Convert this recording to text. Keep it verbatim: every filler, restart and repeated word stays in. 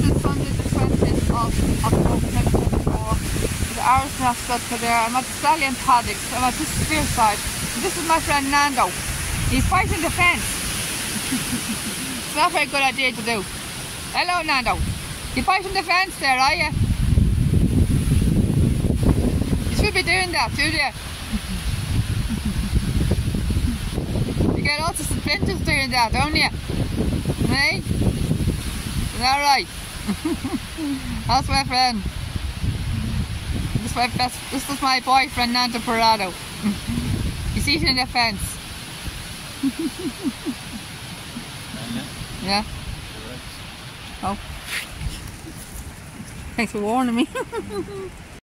is Sunday the twentieth of October twenty twenty-four. The Irish Mascot there. I'm at the Stallion Paddocks. I'm at this spear side. This is my friend Nando. He's fighting the fence. It's not a very good idea to do. Hello Nando. You're fighting the fence there, are you? You should be doing that, should you? You get lots of splinters doing that, don't you? Hey? Is that right? That's my friend. This is my best, this is my boyfriend Nando Parado. He's eating the fence. Yeah? Oh. Thanks for warning me.